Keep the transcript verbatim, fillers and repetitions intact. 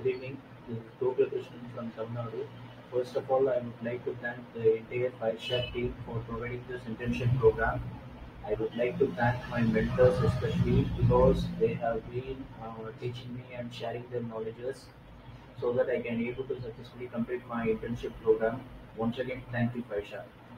evening. This is Gokulakrishnan from Tamil Nadu. First of all, I would like to thank the entire FireShark team for providing this internship program. I would like to thank my mentors especially because they have been uh, teaching me and sharing their knowledges so that I can able to successfully complete my internship program. Once again, thank you, FireShark.